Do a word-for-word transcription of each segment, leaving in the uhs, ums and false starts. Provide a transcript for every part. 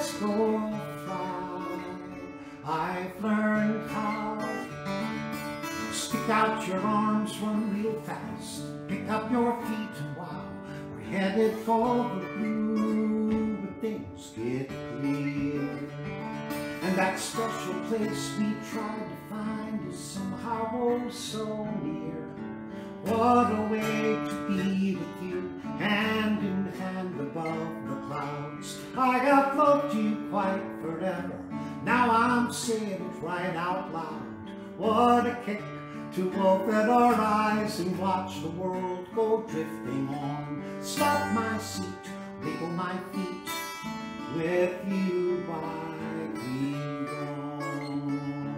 let's go fly. I've learned how to stick out your arms, run real fast, pick up your feet and wow, we're headed for the blue, but things get clear. And that special place we tried to find is somehow oh so near. What a way to be with you, hand in hand above the clouds. I have loved you quite forever, now I'm saying it right out loud. What a kick to open our eyes and watch the world go drifting on. Stop my seat, wiggle my feet, with you I belong.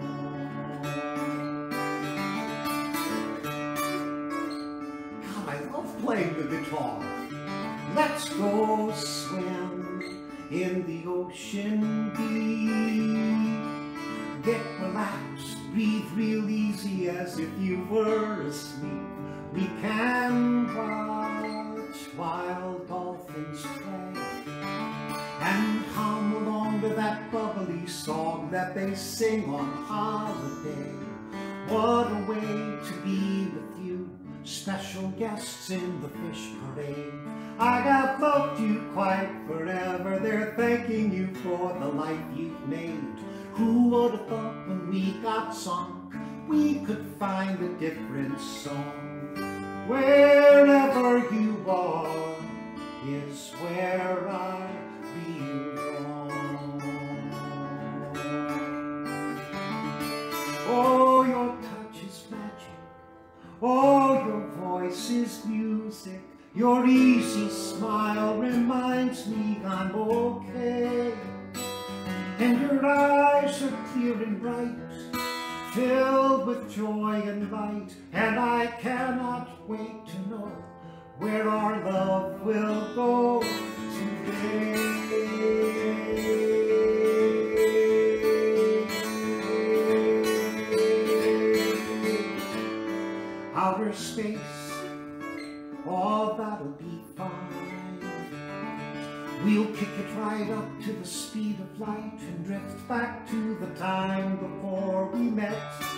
God, I love playing the guitar. Let's go swim in the ocean deep. Get relaxed, breathe real easy as if you were asleep. We can watch wild dolphins play and hum along to that bubbly song that they sing on holiday. What a way to be with you, special guests in the fish parade. I have loved you quite forever, they're thanking you for the life you've made. Who would have thought when we got sunk, we could find a different song? Wherever you are is where I belong. Oh, your touch is magic, oh, your voice is music. Your easy smile reminds me I'm okay. And your eyes are clear and bright, filled with joy and light. And I cannot wait to know where our love will go today. Outer space, oh, that'll be fine. We'll kick it right up to the speed of light and drift back to the time before we met.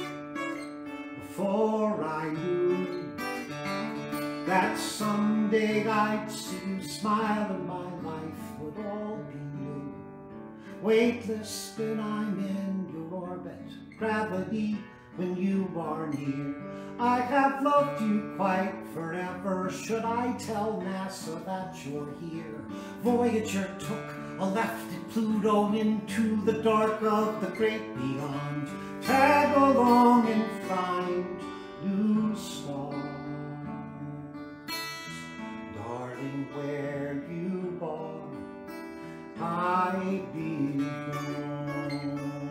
Before I knew that someday I'd see you smile and my life would all be new. Weightless when I'm in your orbit, gravity when you are near. I have loved you quite forever. Should I tell NASA that you're here? Voyager took a left at Pluto into the dark of the great beyond. Tag along and find new stars. Darling, where you are, I belong.